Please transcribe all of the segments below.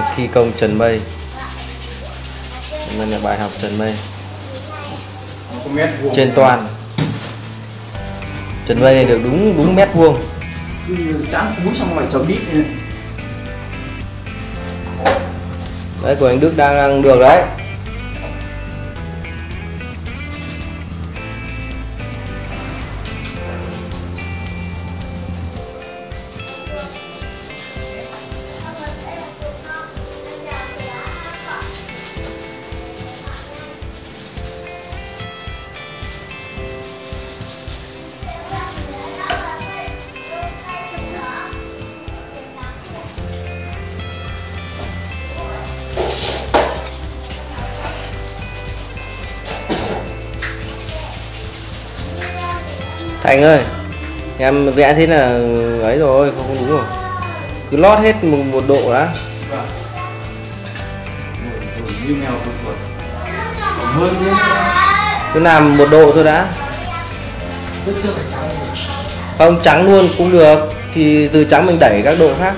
thi công trần mây. Đây là bài học trần mây trên toàn. Trần mây này được đúng mét vuông. Chán cúi xong rồi chấm đít này. Đấy, của anh Đức đang được đấy. Thành ơi, em vẽ thế là ấy rồi, không đúng rồi. Cứ lót hết một độ đã. Như mèo con chuột. Hơn nữa. Cứ làm một độ thôi đã. Không, trắng luôn cũng được. Thì từ trắng mình đẩy các độ khác.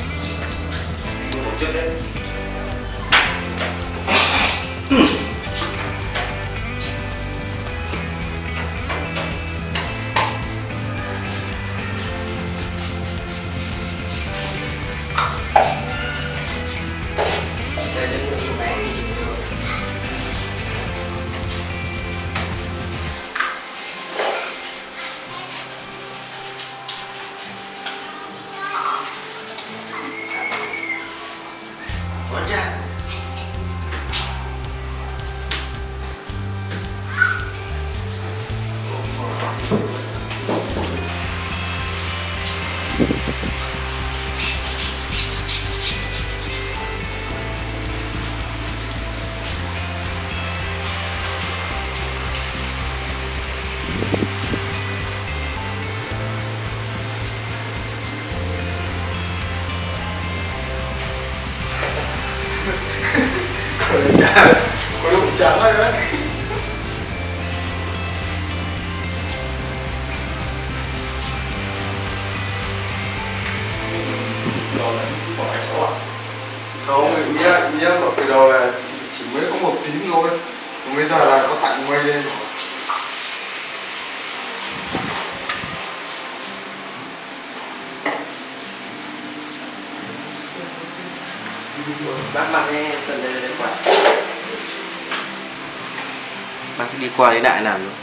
Có lúc trắng rồi đấy. Không, nghĩa mà từ đầu là chỉ mới có một tím thôi. Bây giờ là có tặng mây lên. Bác mặc nghe tận đây quả. Bác đi qua đi lại làm luôn.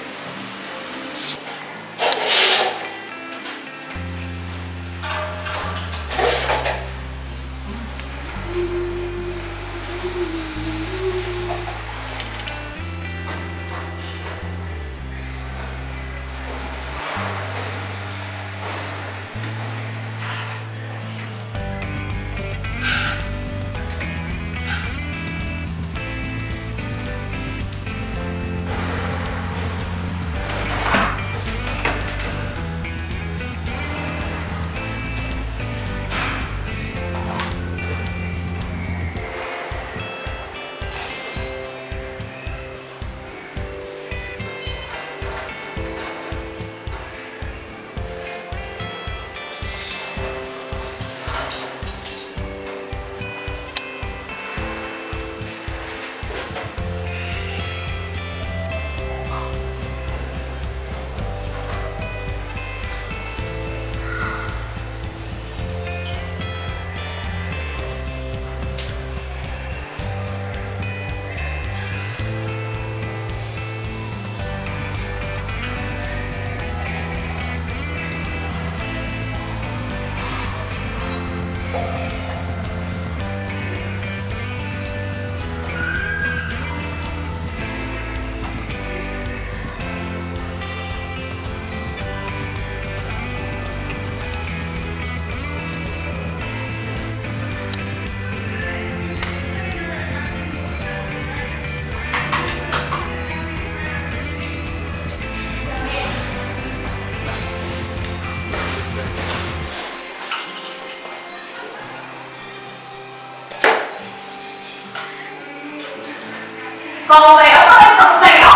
Cô béo ơi, cậu béo.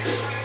Đấy.